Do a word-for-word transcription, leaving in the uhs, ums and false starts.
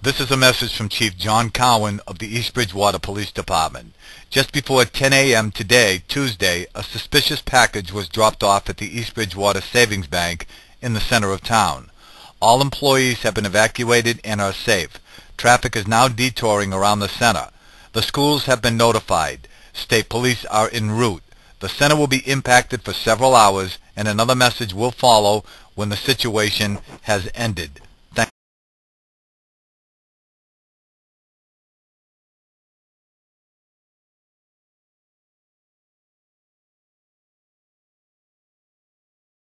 This is a message from Chief John Cowan of the East Bridgewater Police Department. Just before ten A M today, Tuesday, a suspicious package was dropped off at the East Bridgewater Savings Bank in the center of town. All employees have been evacuated and are safe. Traffic is now detouring around the center. The schools have been notified. State police are en route. The center will be impacted for several hours, and another message will follow when the situation has ended.